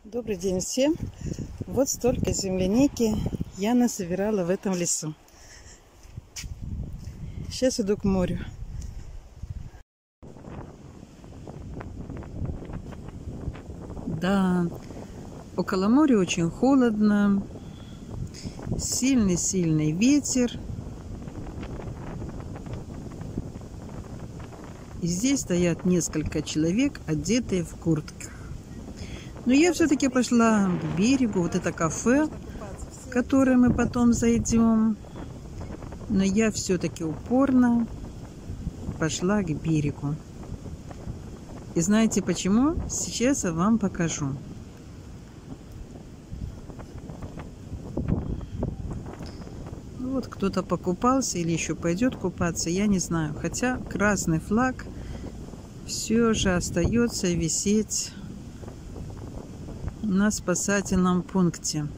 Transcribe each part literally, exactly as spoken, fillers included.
Добрый день всем! Вот столько земляники я насобирала в этом лесу. Сейчас иду к морю. Да, около моря очень холодно. Сильный-сильный ветер. И здесь стоят несколько человек, одетые в куртках. Но я все-таки пошла к берегу. Вот это кафе, в которое мы потом зайдем. Но я все-таки упорно пошла к берегу. И знаете почему? Сейчас я вам покажу. Вот кто-то покупался или еще пойдет купаться, я не знаю. Хотя красный флаг все же остается висеть на спасательном пункте.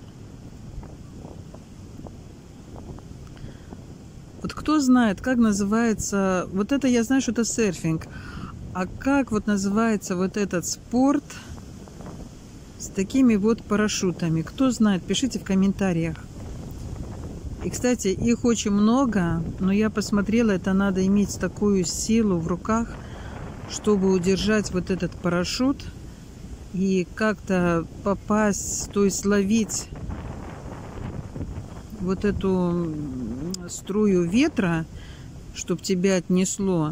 Вот кто знает, как называется, вот это я знаю, что это серфинг, а как вот называется вот этот спорт с такими вот парашютами? Кто знает, пишите в комментариях. И, кстати, их очень много, но я посмотрела, это надо иметь такую силу в руках, чтобы удержать вот этот парашют и как-то попасть, то есть ловить вот эту струю ветра, чтобы тебя отнесло.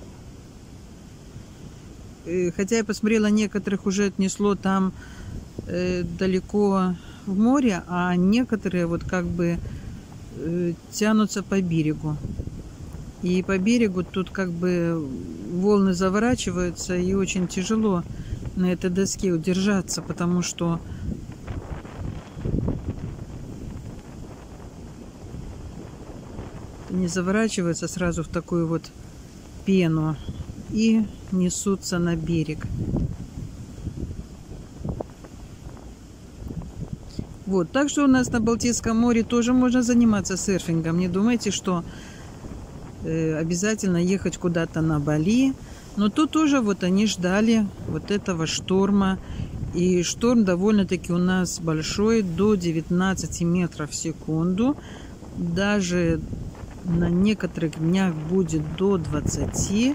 Хотя я посмотрела, некоторых уже отнесло там э, далеко в море, а некоторые вот как бы э, тянутся по берегу. И по берегу тут как бы волны заворачиваются, и очень тяжело на этой доске удержаться, потому что они заворачиваются сразу в такую вот пену и несутся на берег. Вот, так что у нас на Балтийском море тоже можно заниматься серфингом. Не думайте, что э, обязательно ехать куда-то на Бали. Но тут тоже вот они ждали вот этого шторма. И шторм довольно-таки у нас большой, до девятнадцати метров в секунду. Даже на некоторых днях будет до двадцати.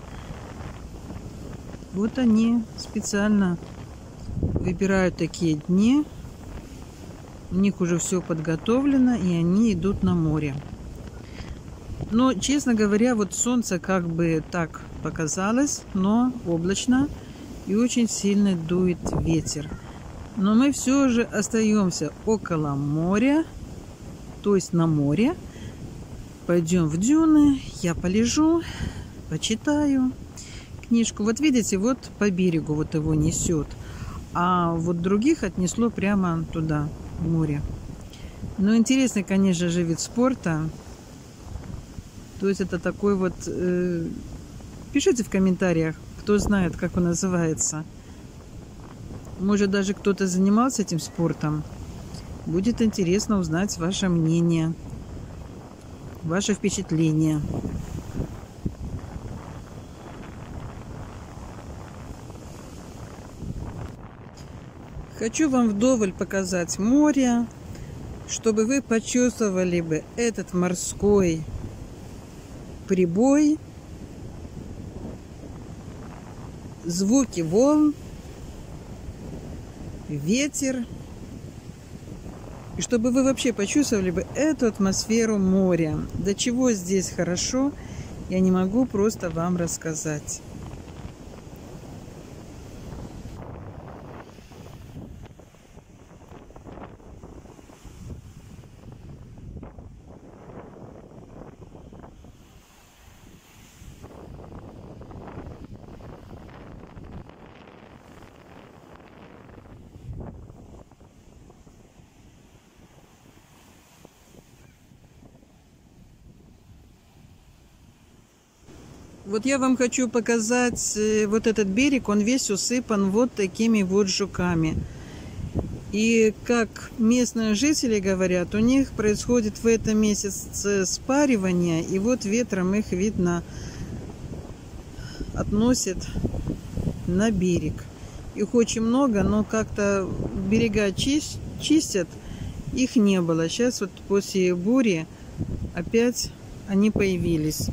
Вот они специально выбирают такие дни. У них уже все подготовлено, и они идут на море. Но, честно говоря, вот солнце как бы так показалось, но облачно и очень сильно дует ветер. Но мы все же остаемся около моря, то есть на море. Пойдем в дюны, я полежу, почитаю книжку. Вот видите, вот по берегу вот его несет, а вот других отнесло прямо туда, в море. Но интересный, конечно же, вид спорта. То есть это такой вот... Э, пишите в комментариях, кто знает, как он называется. Может, даже кто-то занимался этим спортом. Будет интересно узнать ваше мнение, ваше впечатление. Хочу вам вдоволь показать море, чтобы вы почувствовали бы этот морской прибой, звуки волн, ветер, и чтобы вы вообще почувствовали бы эту атмосферу моря. До чего здесь хорошо, я не могу просто вам рассказать. Вот я вам хочу показать вот этот берег, он весь усыпан вот такими вот жуками. И как местные жители говорят, у них происходит в этом месяце спаривание, и вот ветром их, видно, относит на берег. Их очень много, но как-то берега чист, чистят, их не было. Сейчас вот после бури опять они появились.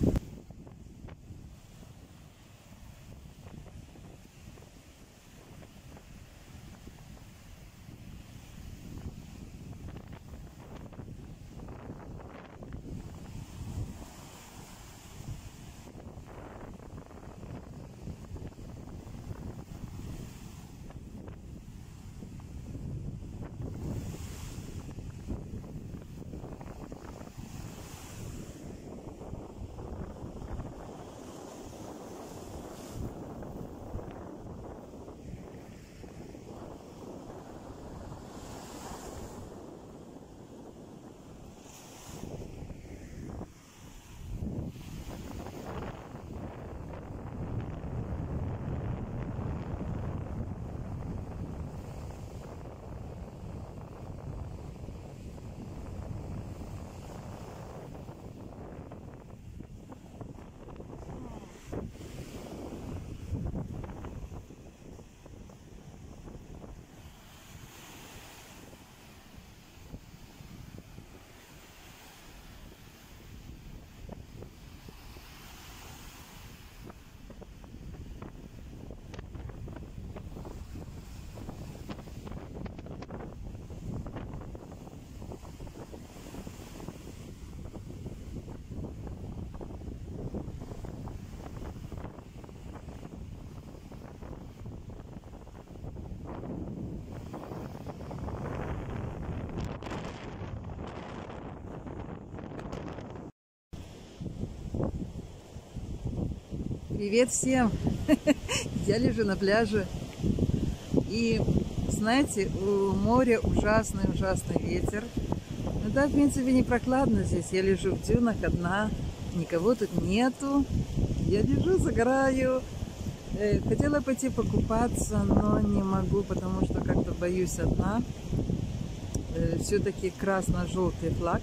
Привет всем! Я лежу на пляже. И, знаете, у моря ужасный-ужасный ветер. Ну да, в принципе, не прохладно здесь. Я лежу в дюнах одна. Никого тут нету. Я лежу, загораю. Хотела пойти покупаться, но не могу, потому что как-то боюсь одна. Все-таки красно-желтый флаг.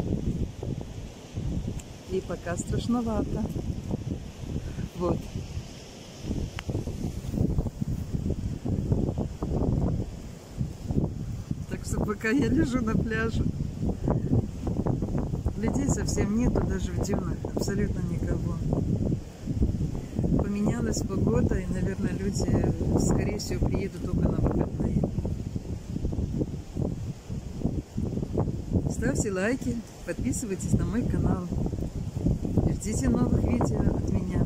И пока страшновато. Вот. Так что пока я лежу на пляже, людей совсем нету, даже в дюнах, абсолютно никого. Поменялась погода, и, наверное, люди, скорее всего, приедут только на выходные. Ставьте лайки, подписывайтесь на мой канал. Ждите новых видео от меня.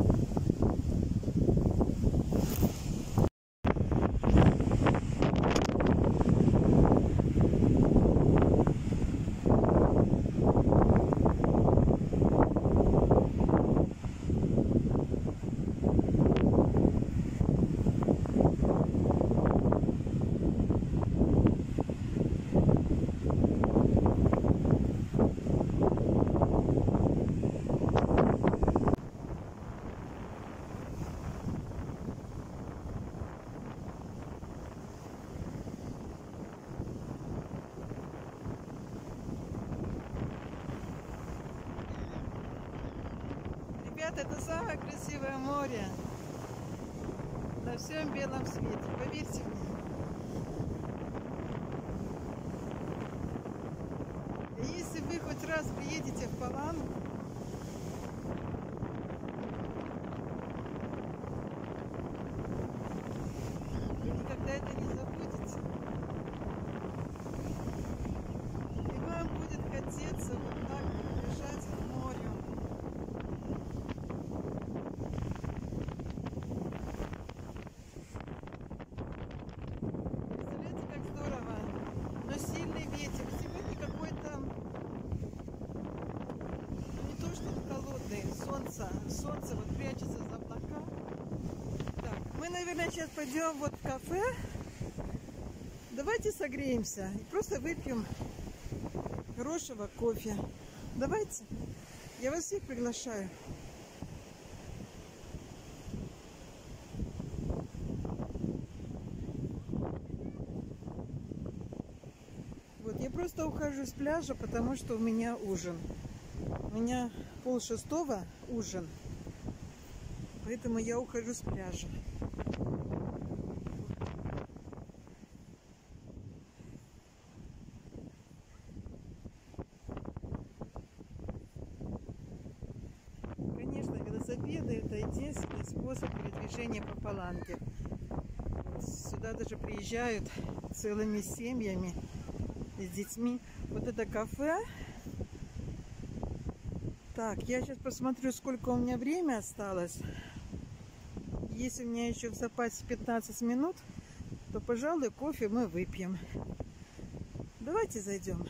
Это самое красивое море на всем белом свете, поверьте мне. И если вы хоть раз приедете в Палангу, вы никогда это не забудете. И вам будет хотеться вот так лежать в море. Солнце вот прячется за облака. Так, мы, наверное, сейчас пойдем вот в кафе. Давайте согреемся и просто выпьем хорошего кофе. Давайте. Я вас всех приглашаю. Вот, я просто ухожу с пляжа, потому что у меня ужин. У меня пол шестого ужин. Поэтому я ухожу с пляжа. велосипеды – это единственный способ передвижения по Паланге. Сюда даже приезжают целыми семьями с детьми. Вот это кафе. Так, я сейчас посмотрю, сколько у меня время осталось. Если у меня еще в запасе пятнадцать минут, то, пожалуй, кофе мы выпьем. Давайте зайдем.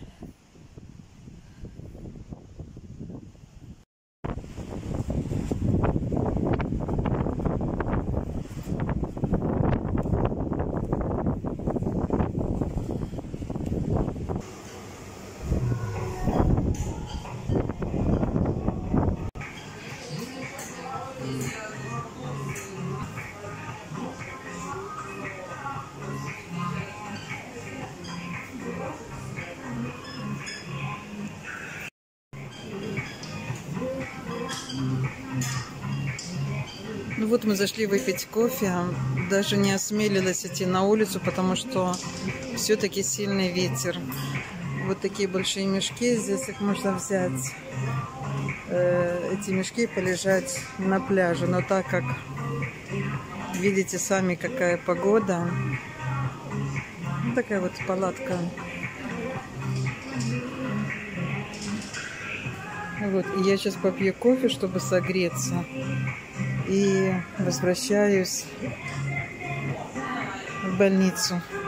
Ну вот мы зашли выпить кофе, даже не осмелилась идти на улицу, потому что все-таки сильный ветер. Вот такие большие мешки, здесь их можно взять, э, эти мешки полежать на пляже. Но так как видите сами, какая погода, вот такая вот палатка. Вот, и я сейчас попью кофе, чтобы согреться. И возвращаюсь в больницу.